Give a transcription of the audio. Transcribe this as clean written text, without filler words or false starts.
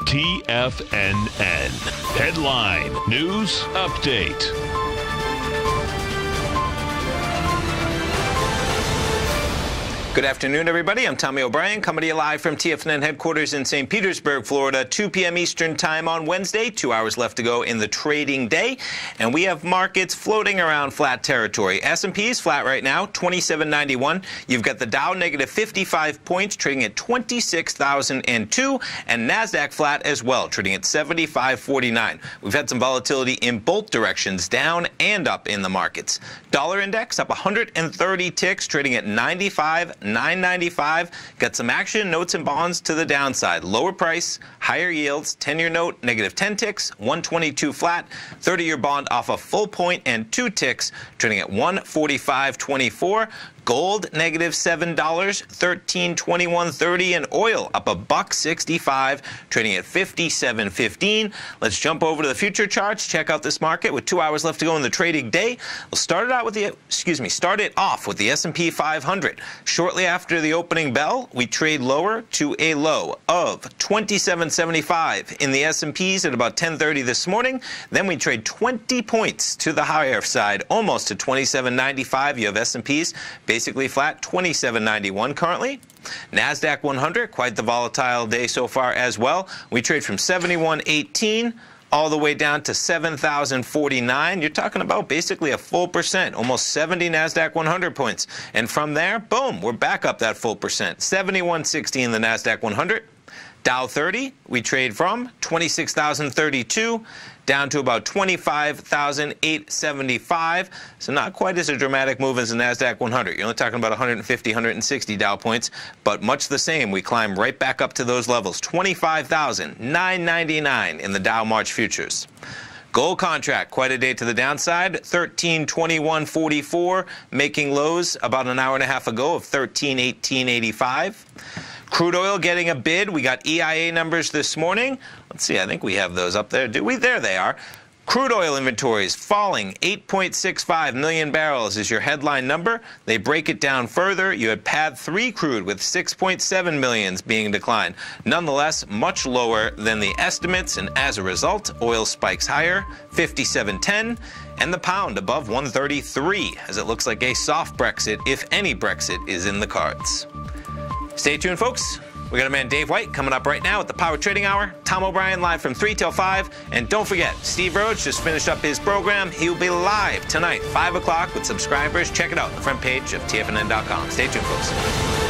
TFNN. Headline News Update. Good afternoon, everybody. I'm Tommy O'Brien, coming to you live from TFNN headquarters in St. Petersburg, Florida, 2 p.m. Eastern time on Wednesday. 2 hours left to go in the trading day. And we have markets floating around flat territory. S&P is flat right now, 2791. You've got the Dow negative 55 points, trading at 26,002. And NASDAQ flat as well, trading at 7549. We've had some volatility in both directions, down and up in the markets. Dollar index up 130 ticks, trading at 95.995. Got some action, notes and bonds to the downside. Lower price, higher yields. 10-year note, negative 10 ticks, 122 flat. 30-year bond off a full point and 2 ticks, trading at 145.24. Gold, negative $7, 1321.30, and oil up $1.65, trading at 57.15. Let's jump over to the future charts. Check out this market with 2 hours left to go in the trading day. We'll start it off with the S&P 500. Shortly after the opening bell, we trade lower to a low of 27.75 in the S&Ps at about 10:30 this morning. Then we trade 20 points to the higher side, almost to 27.95. You have S&Ps basically flat, 27.91 currently. NASDAQ 100, quite the volatile day so far as well. We trade from 71.18 all the way down to 7,049. You're talking about basically a full percent, almost 70 NASDAQ 100 points. And from there, boom, we're back up that full percent. 71.60 in the NASDAQ 100. Dow 30, we trade from 26,032 down to about 25,875. So not quite as a dramatic move as the NASDAQ 100. You're only talking about 150, 160 Dow points, but much the same. We climb right back up to those levels. 25,999 in the Dow March futures. Gold contract, quite a day to the downside, 1321.44, making lows about an hour and a half ago of 1318.85. Crude oil getting a bid. We got EIA numbers this morning. Let's see, I think we have those up there. Do we? There they are. Crude oil inventories falling 8.65 million barrels is your headline number. They break it down further. You had PADD 3 crude with 6.7 millions being declined. Nonetheless, much lower than the estimates, and as a result, oil spikes higher, 57.10, and the pound above 133, as it looks like a soft Brexit, if any Brexit is in the cards. Stay tuned, folks. We got a man, Dave White, coming up right now at the Power Trading Hour. Tom O'Brien live from 3 till 5. And don't forget, Steve Rhodes just finished up his program. He'll be live tonight, 5 o'clock with subscribers. Check it out on the front page of TFNN.com. Stay tuned, folks.